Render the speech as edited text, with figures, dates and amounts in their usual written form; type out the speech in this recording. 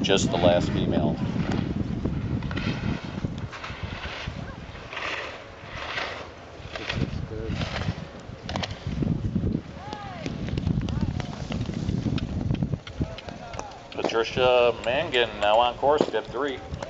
just the last female. Patricia Mangan now on course, fifth 3.